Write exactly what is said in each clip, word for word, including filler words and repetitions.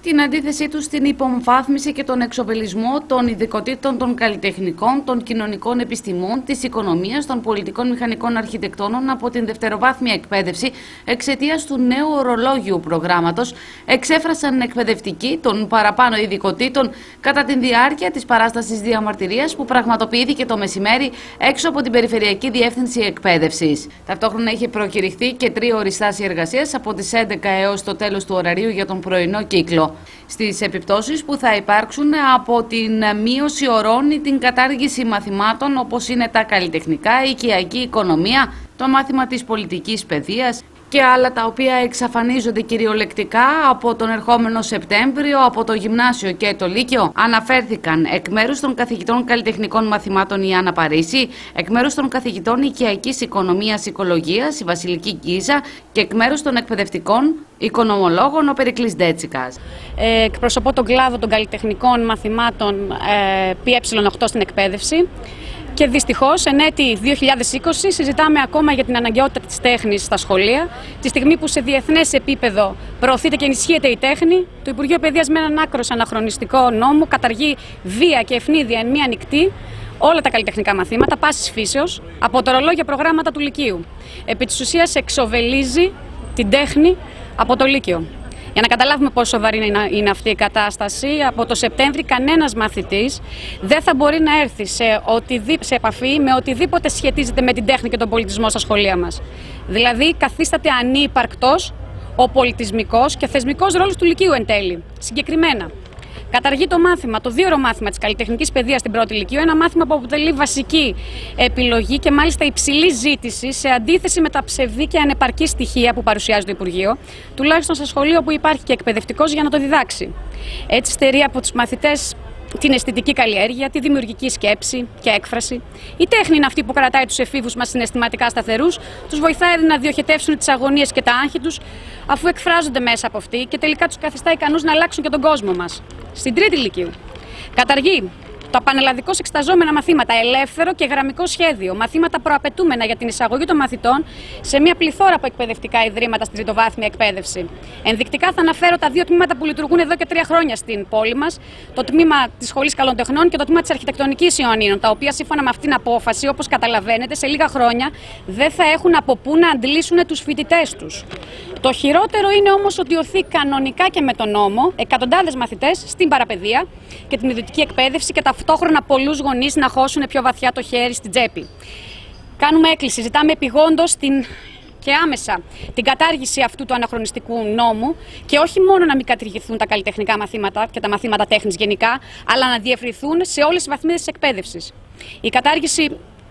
την αντίθεσή του στην υπομβάθμιση και τον εξοβελισμό των ειδικοτήτων των καλλιτεχνικών, των κοινωνικών επιστημών, της οικονομίας, των πολιτικών μηχανικών αρχιτεκτόνων από την δευτεροβάθμια εκπαίδευση εξαιτίας του νέου ορολόγιου προγράμματος, εξέφρασαν εκπαιδευτικοί των παραπάνω ειδικοτήτων κατά τη διάρκεια της παράστασης διαμαρτυρίας που πραγματοποιήθηκε το μεσημέρι έξω από την Περιφερειακή Διεύθυνση Εκπαίδευσης. Ταυτόχρονα είχε προκηρυχθεί και τρίωρη στάση εργασίας από τις έντεκα έως το τέλος του ωραρίου για τον πρωινό κύκλο. Στις επιπτώσεις που θα υπάρξουν από την μείωση ωρών ή την κατάργηση μαθημάτων όπως είναι τα καλλιτεχνικά, η οικιακή οικονομία, το μάθημα της πολιτικής παιδείας και άλλα τα οποία εξαφανίζονται κυριολεκτικά από τον ερχόμενο Σεπτέμβριο από το Γυμνάσιο και το Λύκειο, αναφέρθηκαν εκ μέρους των καθηγητών καλλιτεχνικών μαθημάτων η Άννα Παρίσι, εκ μέρους των καθηγητών οικιακής οικονομίας οικολογίας η Βασιλική Γκίζα και εκ μέρους των εκπαιδευτικών οικονομολόγων ο Περικλής Ντέτσικας. Ε, εκπροσωπώ τον κλάδο των καλλιτεχνικών μαθημάτων ε, πι ε οκτώ στην εκπαίδευση. Και δυστυχώς, εν έτη δύο χιλιάδες είκοσι, συζητάμε ακόμα για την αναγκαιότητα της τέχνης στα σχολεία. Τη στιγμή που σε διεθνές επίπεδο προωθείται και ενισχύεται η τέχνη, το Υπουργείο Παιδείας με έναν άκρος αναχρονιστικό νόμο καταργεί βία και ευνίδια εν μία νυχτή όλα τα καλλιτεχνικά μαθήματα πάσης φύσεως από τα ορολόγια προγράμματα του Λυκείου. Επί της ουσίας εξοβελίζει την τέχνη από το Λύκειο. Για να καταλάβουμε πόσο σοβαρή είναι αυτή η κατάσταση, από το Σεπτέμβρη κανένας μαθητής δεν θα μπορεί να έρθει σε, σε επαφή με οτιδήποτε σχετίζεται με την τέχνη και τον πολιτισμό στα σχολεία μας. Δηλαδή καθίσταται ανύπαρκτος ο πολιτισμικός και θεσμικός ρόλος του Λυκείου εν τέλει. Συγκεκριμένα, καταργεί το μάθημα, το δίωρο μάθημα της καλλιτεχνικής παιδείας στην πρώτη Λυκείου, ένα μάθημα που αποτελεί βασική επιλογή και μάλιστα υψηλή ζήτηση σε αντίθεση με τα ψευδή και ανεπαρκή στοιχεία που παρουσιάζει το Υπουργείο, τουλάχιστον σε σχολείο που υπάρχει και εκπαιδευτικός για να το διδάξει. Έτσι στερεί από τους μαθητές την αισθητική καλλιέργεια, τη δημιουργική σκέψη και έκφραση. Η τέχνη είναι αυτή που κρατάει τους εφήβους μας συναισθηματικά σταθερούς, τους βοηθάει να διοχετεύσουν τις αγωνίες και τα άγχη τους, αφού εκφράζονται μέσα από αυτή και τελικά τους καθιστά ικανούς να αλλάξουν και τον κόσμο μας. Στην τρίτη Λυκείου καταργεί τα πανελλαδικώς εξεταζόμενα μαθήματα ελεύθερο και γραμμικό σχέδιο, μαθήματα προαπαιτούμενα για την εισαγωγή των μαθητών σε μια πληθώρα από εκπαιδευτικά ιδρύματα στην τριτοβάθμια εκπαίδευση. Ενδεικτικά θα αναφέρω τα δύο τμήματα που λειτουργούν εδώ και τρία χρόνια στην πόλη μας, το τμήμα της Σχολής Καλών Τεχνών και το τμήμα της Αρχιτεκτονικής Ιωαννίνων, τα οποία σύμφωνα με αυτήν την απόφαση, όπως καταλαβαίνετε, σε λίγα χρόνια δεν θα έχουν από πού να αντλήσουν τους φοιτητές τους. Το χειρότερο είναι όμως ότι οθεί κανονικά και με τον νόμο εκατοντάδες μαθητές στην παραπαιδεία και την ιδιωτική εκπαίδευση και ταυτόχρονα πολλούς γονείς να χώσουν πιο βαθιά το χέρι στην τσέπη. Κάνουμε έκκληση, ζητάμε επιγόντως την... και άμεσα την κατάργηση αυτού του αναχρονιστικού νόμου και όχι μόνο να μην κατηργηθούν τα καλλιτεχνικά μαθήματα και τα μαθήματα τέχνης γενικά, αλλά να διευρυθούν σε όλες τις βαθμίδες της εκπαίδευσης. Η κατάργηση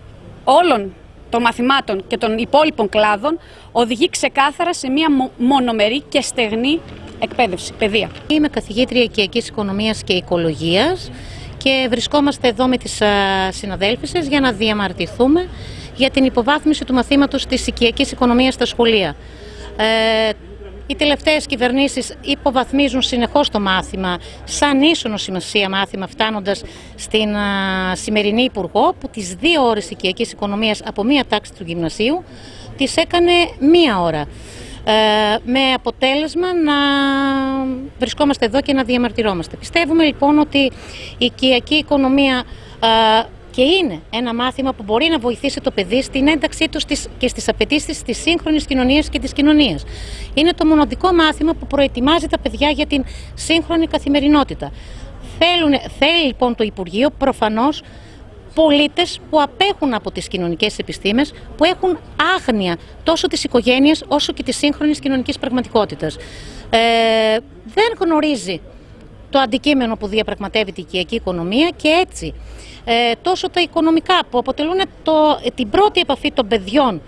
όλων των μαθημάτων και των υπόλοιπων κλάδων οδηγεί ξεκάθαρα σε μια μονομερή και στεγνή εκπαίδευση, παιδεία. Είμαι καθηγήτρια οικιακής οικονομίας και οικολογίας και βρισκόμαστε εδώ με τις συναδέλφισες για να διαμαρτυρηθούμε για την υποβάθμιση του μαθήματος της οικιακής οικονομίας στα σχολεία. Ε, οι τελευταίες κυβερνήσεις υποβαθμίζουν συνεχώς το μάθημα σαν ίσονο σημασία μάθημα, φτάνοντας στην α, σημερινή Υπουργό που τις δύο ώρες οικιακής οικονομίας από μία τάξη του γυμνασίου τις έκανε μία ώρα. Ε, με αποτέλεσμα να βρισκόμαστε εδώ και να διαμαρτυρόμαστε. Πιστεύουμε λοιπόν ότι η οικιακή οικονομία ε, και είναι ένα μάθημα που μπορεί να βοηθήσει το παιδί στην ένταξή του και στις απαιτήσεις της σύγχρονης κοινωνίας και της κοινωνίας. Είναι το μοναδικό μάθημα που προετοιμάζει τα παιδιά για την σύγχρονη καθημερινότητα. Θέλουν, θέλει λοιπόν το Υπουργείο προφανώς πολίτες που απέχουν από τις κοινωνικές επιστήμες, που έχουν άγνοια τόσο της οικογένειας όσο και της σύγχρονης κοινωνικής πραγματικότητας. Ε, δεν γνωρίζει το αντικείμενο που διαπραγματεύεται η οικιακή οικονομία και έτσι ε, τόσο τα οικονομικά που αποτελούν το, την πρώτη επαφή των παιδιών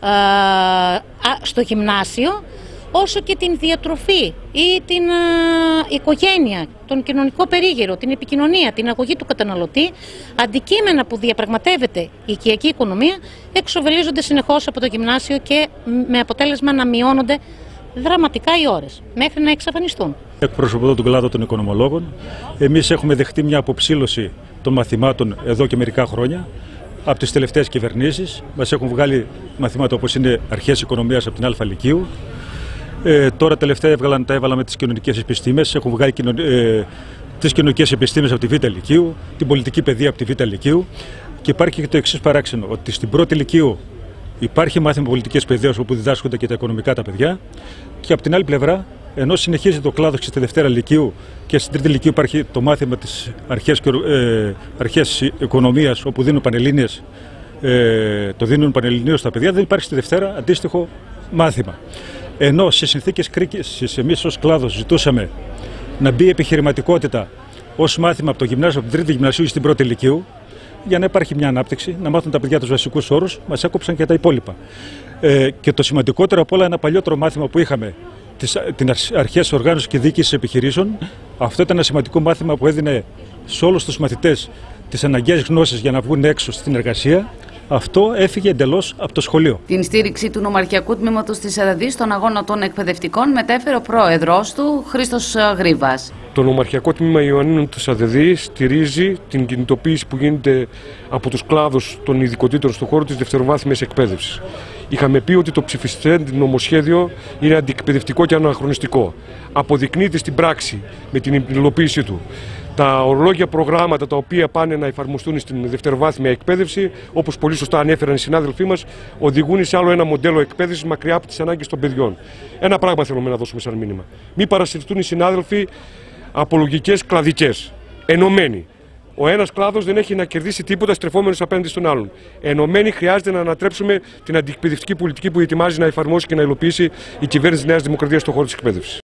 ε, στο γυμνάσιο, όσο και την διατροφή ή την ε, οικογένεια, τον κοινωνικό περίγυρο, την επικοινωνία, την αγωγή του καταναλωτή, αντικείμενα που διαπραγματεύεται η οικιακή οικονομία, εξοβελίζονται συνεχώς από το γυμνάσιο και με αποτέλεσμα να μειώνονται δραματικά οι ώρες, μέχρι να εξαφανιστούν. Εκπροσωπώ τον κλάδο των οικονομολόγων. Εμείς έχουμε δεχτεί μια αποψήλωση των μαθημάτων εδώ και μερικά χρόνια. Από τις τελευταίες κυβερνήσεις μας έχουν βγάλει μαθήματα όπως είναι αρχές οικονομίας από την Α Λυκείου. Ε, τώρα τελευταία έβγαλαν, τα έβαλα με τις κοινωνικές επιστήμες. Έχουν βγάλει κοινων, ε, τις κοινωνικές επιστήμες από τη Β' Λυκείου, την πολιτική παιδεία από τη Β' Λυκείου. Και υπάρχει και το εξής παράξενο, ότι στην πρώτη Λυκείου υπάρχει μάθημα πολιτικής παιδείας όπου διδάσκονται και τα οικονομικά τα παιδιά. Και από την άλλη πλευρά, ενώ συνεχίζεται ο κλάδος και στη Δευτέρα Λυκείου και στην Τρίτη Λυκείου υπάρχει το μάθημα της αρχαίας, ε, αρχαίας οικονομίας, όπου δίνουν πανελλήνιες, ε, το δίνουν πανελληνίως στα παιδιά, δεν υπάρχει στη Δευτέρα αντίστοιχο μάθημα. Ενώ σε συνθήκες κρίσης εμείς ως κλάδος ζητούσαμε να μπει η επιχειρηματικότητα ως μάθημα από το γυμνάσιο, από την Τρίτη Γυμνασίου στην Πρώτη Λυκείου, για να υπάρχει μια ανάπτυξη, να μάθουν τα παιδιά τους βασικούς όρους, μας έκοψαν και τα υπόλοιπα. Ε, και το σημαντικότερο απ' όλα, ένα παλιότερο μάθημα που είχαμε, την αρχαία οργάνωση και διοίκηση επιχειρήσεων, αυτό ήταν ένα σημαντικό μάθημα που έδινε σε όλους τους μαθητές τις αναγκαίες γνώσεις για να βγουν έξω στην εργασία. Αυτό έφυγε εντελώς από το σχολείο. Την στήριξη του Νομαρχιακού Τμήματος της ΑΔΔ στον αγώνα των εκπαιδευτικών μετέφερε ο πρόεδρος του, Χρήστος Γρήβας. Το Νομαρχιακό Τμήμα Ιωαννίνων της ΑΔΔ στηρίζει την κινητοποίηση που γίνεται από τους κλάδους των ειδικοτήτων στον χώρο της δευτεροβάθμιας εκπαίδευσης. Είχαμε πει ότι το ψηφιστέν νομοσχέδιο είναι αντιεκπαιδευτικό και αναχρονιστικό. Αποδεικνύεται στην πράξη με την υλοποίησή του. Τα ορολόγια προγράμματα τα οποία πάνε να εφαρμοστούν στην δευτεροβάθμια εκπαίδευση, όπως πολύ σωστά ανέφεραν οι συνάδελφοί μας, οδηγούν σε άλλο ένα μοντέλο εκπαίδευσης μακριά από τις ανάγκες των παιδιών. Ένα πράγμα θέλουμε να δώσουμε σαν μήνυμα. Μην παρασυρθούν οι συνάδελφοι από λογικές κλαδικές. Ενωμένοι. Ο ένας κλάδος δεν έχει να κερδίσει τίποτα στρεφόμενος απέναντι στον άλλον. Ενωμένοι χρειάζεται να ανατρέψουμε την αντιεκπαιδευτική πολιτική που ετοιμάζει να εφαρμόσει και να υλοποιήσει η κυβέρνηση της Νέας Δημοκρατίας στον χώρο της εκπαίδευσης.